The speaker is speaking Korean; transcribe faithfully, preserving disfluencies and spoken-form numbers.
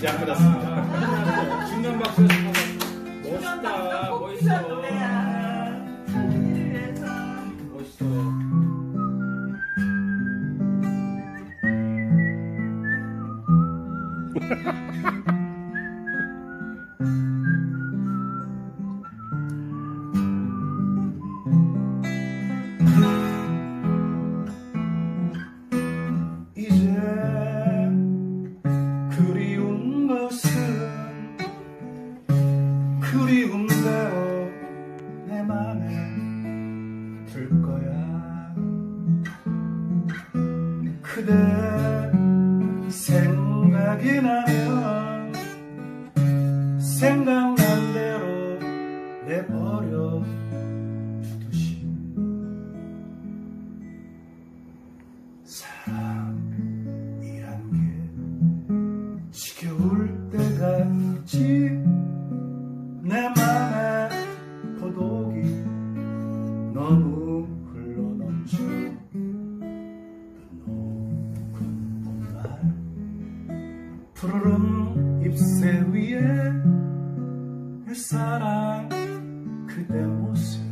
이제 안 끝났습니다. 중간 박수. 멋있다. 멋있어. 멋있어. 이제 그리운 것은 그리운 대로 내 맘에 들 거야. 그대 생각이 나면 생각난 대로 내버려 두듯이 사랑이란 게 지겨울 때가 있지. 내 맘에 고독이 너무 흘러넘쳐. 그 높은 봄날 푸르른 잎새 위에 내 사랑 그대 모습